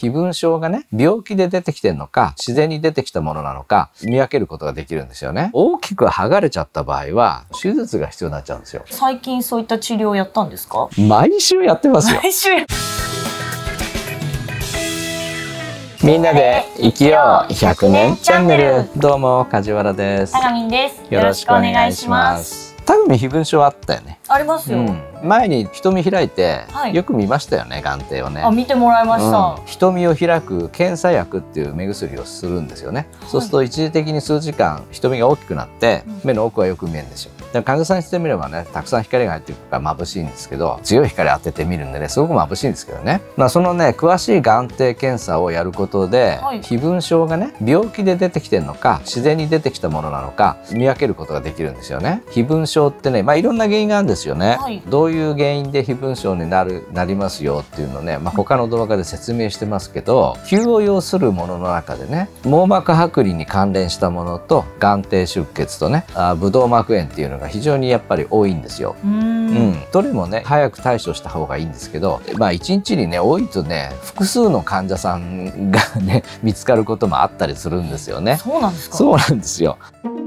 飛蚊症がね、病気で出てきてるのか、自然に出てきたものなのか、見分けることができるんですよね。大きく剥がれちゃった場合は、手術が必要になっちゃうんですよ。 最近そういった治療をやったんですか？ 毎週やってますよ。 毎週。 みんなで生きよう100年チャンネル。どうも梶原です。 たがみんです。 よろしくお願いします。たぐみ飛蚊症あったよね。 ありますよ。 前に瞳開いて、 はい、 よく見ましたよね、眼底をね。 見てもらいました。 瞳を開く検査薬っていう目薬をするんですよね。そうすると一時的に数時間瞳が大きくなって、目の奥がよく見えるんですよ。で患者さんにしてみればね、たくさん光が入ってるから眩しいんですけど、強い光当ててみるんでね、すごく眩しいんですけどね。そのね、詳しい眼底検査をやることで、飛蚊症がね、病気で出てきてるのか、自然に出てきたものなのか、見分けることができるんですよね。飛蚊症ってね、いろんな原因があるんですよね。どういう原因で飛蚊症になりますよっていうのね、他の動画で説明してますけど、急を要するものの中でね、網膜剥離に関連したものと眼底出血とね、ブドウ膜炎っていうのが非常にやっぱり多いんですよ。どれもね、早く対処した方がいいんですけど、1日にね、多いとね、複数の患者さんがね、見つかることもあったりするんですよね。 そうなんですか？ そうなんですよ。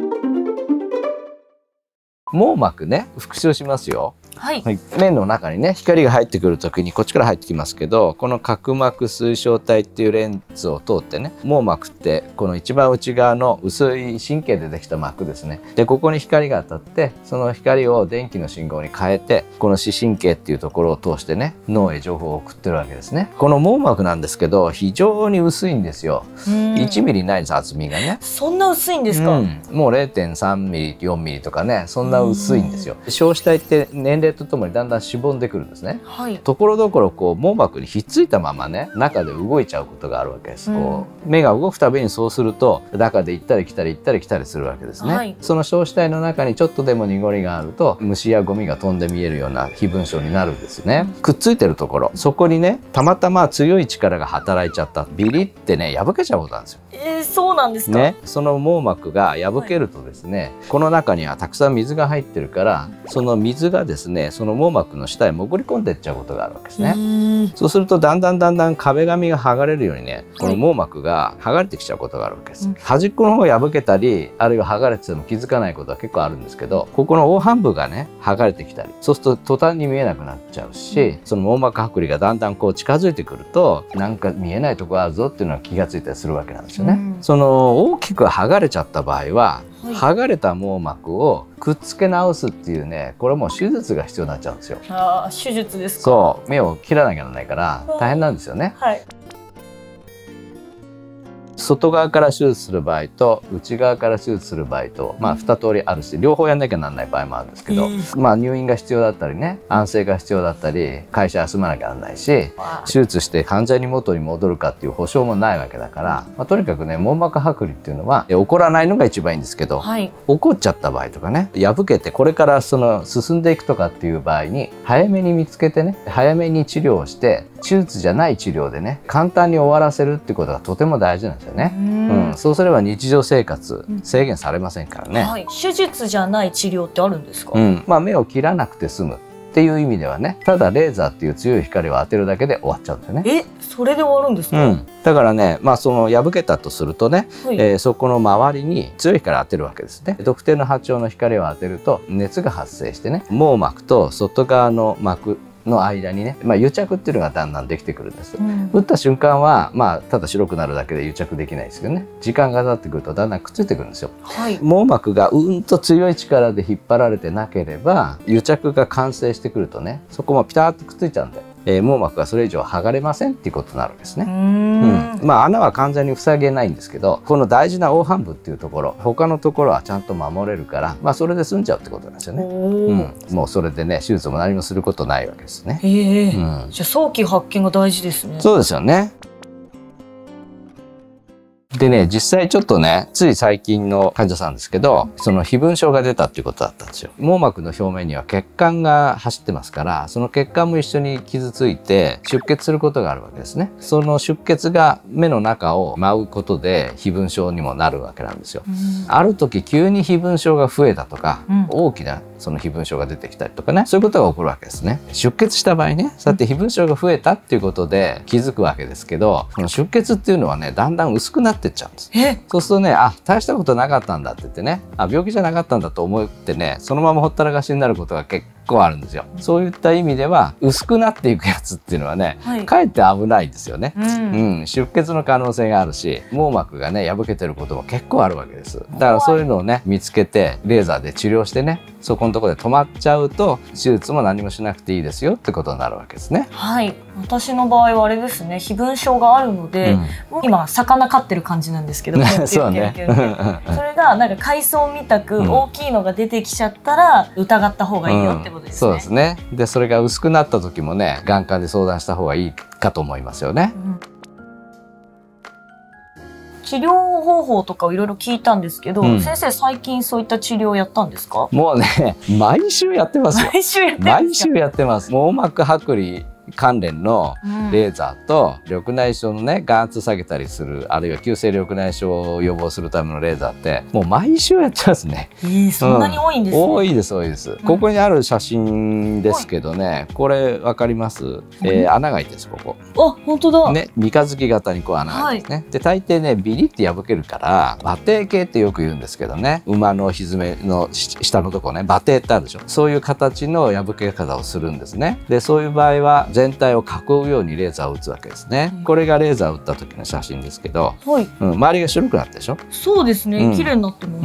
網膜ね、復習しますよ。目の中にね、光が入ってくる時にこっちから入ってきますけど、この角膜水晶体っていうレンズを通ってね、網膜ってこの一番内側の薄い神経でできた膜ですね。でここに光が当たって、その光を電気の信号に変えて、この視神経っていうところを通してね、脳へ情報を送ってるわけですね。この網膜なんですけど、非常に薄いんですよ。1ミリないんです、厚みがね。 そんな薄いんですか？ もう 0.3 ミリ4ミリとかね、そんな薄いんですよ。硝子体って年齢とともにだんだんしぼんでくるんですね。ところどころこう網膜にひっついたままね、中で動いちゃうことがあるわけです。こう目が動くたびにそうすると、中で行ったり来たり行ったり来たりするわけですね。その硝子体の中にちょっとでも濁りがあると、虫やゴミが飛んで見えるような飛蚊症になるんですね。くっついてるところ、そこにね、たまたま強い力が働いちゃった、ビリってね、破けちゃうことなんですよ。 そうなんですか？ ね、その網膜が破けるとですね、この中にはたくさん水が入ってるから、その水がですね、その網膜の下へ潜り込んでいっちゃうことがあるわけですね。そうするとだんだん壁紙が剥がれるようにね、この網膜が剥がれてきちゃうことがあるわけです。端っこの方が破けたり、あるいは剥がれてても気づかないことは結構あるんですけど、ここの黄斑部がね、剥がれてきたり、そうすると途端に見えなくなっちゃうし、その網膜剥離がだんだんこう近づいてくると、なんか見えないとこあるぞっていうのは気がついたりするわけなんですよね。その大きく剥がれちゃった場合は、剥がれた網膜をくっつけ直すっていうね、これもう手術が必要になっちゃうんですよ。 手術ですか？そう、 目を切らなきゃならないから大変なんですよね。外側から手術する場合と内側から手術する場合と、2通りあるし、両方やんなきゃならない場合もあるんですけど、入院が必要だったりね、安静が必要だったり、会社休まなきゃならないし、手術して完全に元に戻るかっていう保証もないわけだから、とにかくね、網膜剥離っていうのは起こらないのが一番いいんですけど、起こっちゃった場合とかね、破けてこれからその進んでいくとかっていう場合に、早めに見つけてね、早めに治療をして、手術じゃない治療でね、簡単に終わらせるってことがとても大事なんですよね。そうすれば日常生活制限されませんからね。 手術じゃない治療ってあるんですか？ 目を切らなくて済むっていう意味ではね、ただレーザーっていう強い光を当てるだけで終わっちゃうんですよね。 それで終わるんですか？ だからね、その破けたとするとね、そこの周りに強い光を当てるわけですね。特定の波長の光を当てると熱が発生してね、網膜と外側の膜の間にね、癒着っていうのがだんだんできてくるんです。打った瞬間はただ白くなるだけで癒着できないですけどね、時間が経ってくるとだんだんくっついてくるんですよ。網膜がと強い力で引っ張られてなければ、癒着が完成してくるとね、そこもピタッとくっついちゃうんで、網膜がそれ以上剥がれませんっていうことになるんですね。穴は完全に塞げないんですけど、この大事な黄斑部っていうところ、他のところはちゃんと守れるから、それで済んじゃうってことなんですよね。もうそれでね、手術も何もすることないわけですね。 じゃあ早期発見が大事ですね。 そうですよね。 でね、実際ちょっとね、つい最近の患者さんですけど、その飛蚊症が出たっていうことだったんですよ。網膜の表面には血管が走ってますから、その血管も一緒に傷ついて出血することがあるわけですね。その出血が目の中を舞うことで飛蚊症にもなるわけなんですよ。ある時急に飛蚊症が増えたとか、大きなその飛蚊症が出てきたりとかね、そういうことが起こるわけですね。出血した場合ね、そうやって飛蚊症が増えたっていうことで気づくわけですけど、この出血っていうのはね、だんだん薄くなってっちゃうんです。そうするとね、あ、大したことなかったんだって言ってね、あ、病気じゃなかったんだと思ってね、そのままほったらかしになることが結構あるんですよ。そういった意味では薄くなっていくやつっていうのはね、かえって危ないんですよね。出血の可能性があるし、網膜がね破けてることも結構あるわけです。だからそういうのをね見つけてレーザーで治療してね、そこのところで止まっちゃうと手術も何もしなくていいですよってことになるわけですね。 はい、私の場合はあれですね、飛蚊症があるので、今魚飼ってる感じなんですけど、 そうね。 それがなんか海藻みたく大きいのが出てきちゃったら疑った方がいいよってことですね。 そうですね。でそれが薄くなった時もね、眼科で相談した方がいいかと思いますよね。 治療方法とかをいろいろ聞いたんですけど、先生最近そういった治療をやったんですか？ もうね、毎週やってますよ。 毎週やってますか？ 毎週やってます。網膜剥離関連のレーザーと緑内障のね眼圧下げたりする、あるいは急性緑内障を予防するためのレーザーってもう毎週やってますね。 そんなに多いんですね。 多いです多いです。ここにある写真ですけどね、これわかります？穴が開いてるんですここ。 あ、本当だ。 ね、三日月型にこう穴が開いてるんですね。で大抵ねビリって破けるから馬蹄形ってよく言うんですけどね、馬のひづめの下のとこね、馬蹄ってあるでしょ。そういう形の破け方をするんですね。でそういう場合は全体を囲うようにレーザーを打つわけですね。これがレーザーを打った時の写真ですけど、周りが白くなってでしょ。 そうですね、綺麗になってます。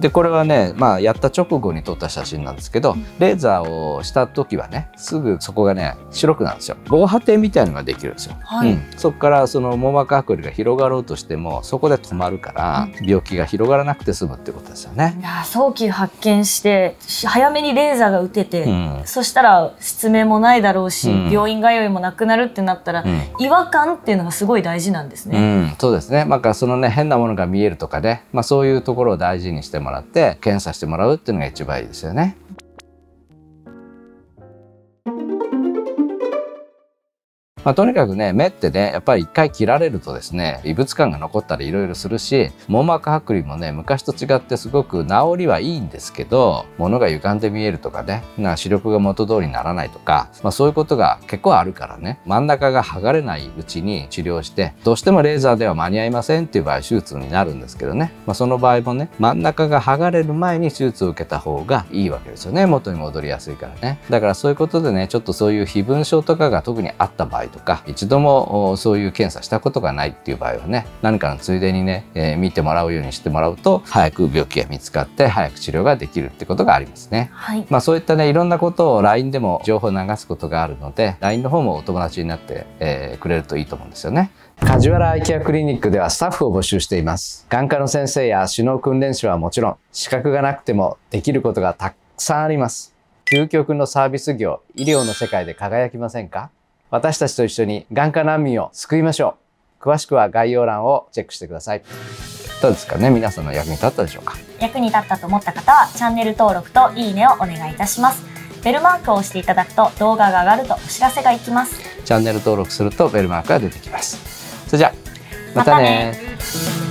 でこれはね、やった直後に撮った写真なんですけど、レーザーをした時はねすぐそこがね白くなるんですよ。防波堤みたいなのができるんですよ。そこからその網膜剥離が広がろうとしてもそこで止まるから、病気が広がらなくて済むってことですよね。 いや、早期発見して早めにレーザーが打てて、そしたら失明もないだろうし、病院通いもなくなるってなったら、違和感っていうのがすごい大事なんですね。 そうですね。そのね変なものが見えるとかね、そういうところを大事にしてもらって検査してもらうっていうのが一番いいですよね。とにかくね、目ってね、やっぱり一回切られるとですね、異物感が残ったりいろいろするし、網膜剥離もね、昔と違ってすごく治りはいいんですけど、物が歪んで見えるとかね、視力が元通りにならないとか、そういうことが結構あるからね、真ん中が剥がれないうちに治療して、どうしてもレーザーでは間に合いませんっていう場合、手術になるんですけどね、その場合もね、真ん中が剥がれる前に手術を受けた方がいいわけですよね。元に戻りやすいからね。だからそういうことでね、ちょっとそういう飛蚊症とかが特にあった場合とか、一度もそういう検査したことがないっていう場合はね、何かのついでにね、見てもらうようにしてもらうと早く病気が見つかって早く治療ができるってことがありますね。そういったねいろんなことを LINE でも情報を流すことがあるので、 LINE の方もお友達になって、くれるといいと思うんですよね。梶原アイケアクリニックではスタッフを募集しています。眼科の先生や首脳訓練士はもちろん、資格がなくてもできることがたくさんあります。究極のサービス業、医療の世界で輝きませんか？私たちと一緒に眼科難民を救いましょう。詳しくは概要欄をチェックしてください。どうですかね、皆さんの役に立ったでしょうか？ 役に立ったと思った方はチャンネル登録といいねをお願いいたします。ベルマークを押していただくと動画が上がるとお知らせがいきます。 チャンネル登録するとベルマークが出てきます。それじゃあまたね。